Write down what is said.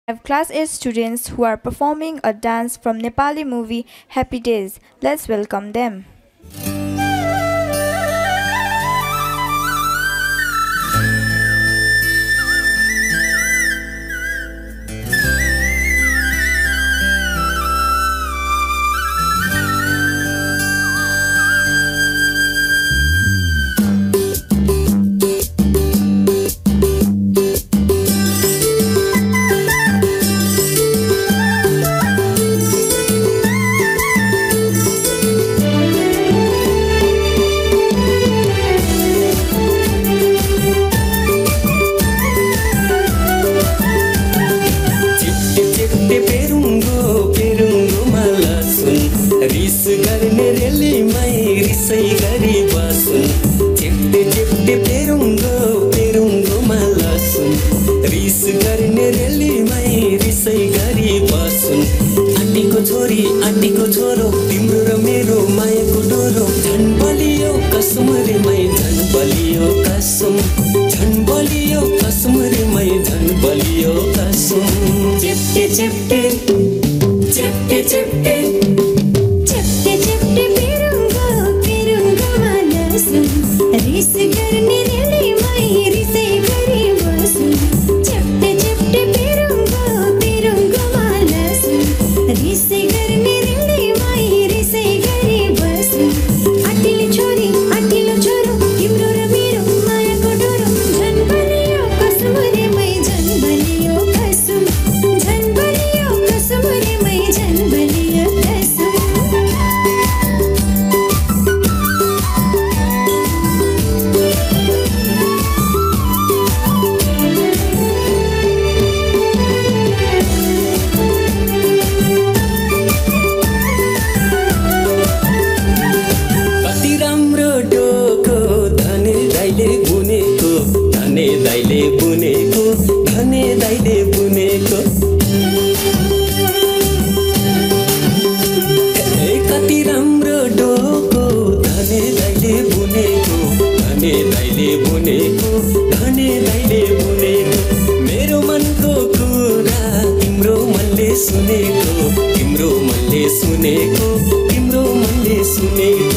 have class 8 students who are performing a dance from Nepali movie Happy Days. Let's welcome them. Perungo, Perungo malasun, ris garne reli mai risai gari basun. Chepte chepte Perungo, Perungo malasun, ris garne reli mai risai gari basun. Antiko choro, timro र मेरो मायाको डोरो झन बलियो कसम रे मै झन बलियो कसम झन बलियो कसम रे मै झन बलियो कसम चेप्टे चेप्टे चेप्टे चेप्टे चेप्टे चेप्टे पेरुंगो पेरुंगो मानसुन रिस गर्ने रेली मै रिसै गरी बसुन चेप्टे चेप्टे पेरुंगो पेरुंगो मानसुन रिसै गर्ने रेली मै रिसै गरी बसुन अटिलो छोरो तिम्रो र मेरो मायाको डोरो झन बलियो कसम रे मै झन बलियो कसम झन बलियो कसम रे मै झन बलियो कसम कति राम्रो डोको धने दाइले बुनेको धने दाइले बुनेको धने दाइले बुनेको कति राम्रो डोको धने दाइले बुनेको धने दाइले बुनेको धने दाइले बुनेको मेरो मनको कुरा तिम्रो मनले सुनेको तिम्रो मनले सुनेको तिम्रो मनले सुनेको